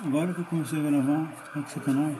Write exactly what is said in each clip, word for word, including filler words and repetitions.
Agora que eu comecei a gravar, tá que sacanagem.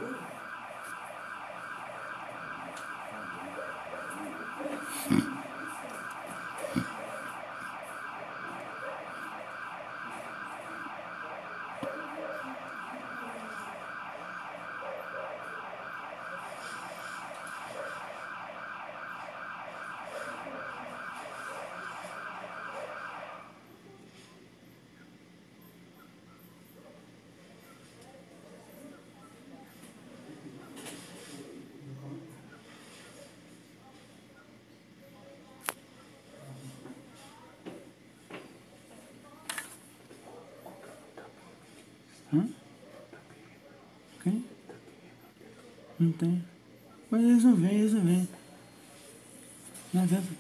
Hã? Quem? Não tem. Mas eles não vêm, eles não vêm. Não adianta.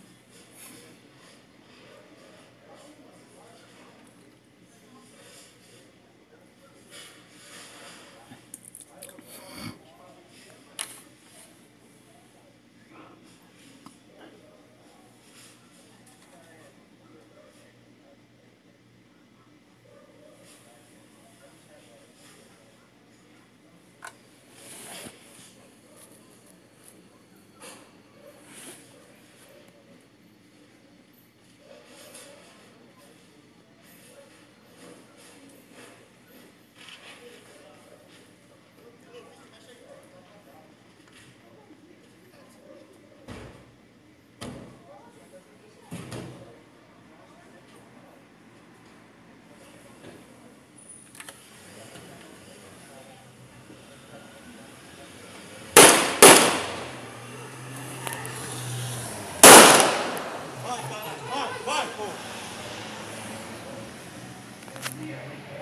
Vai, vai, vai, pô!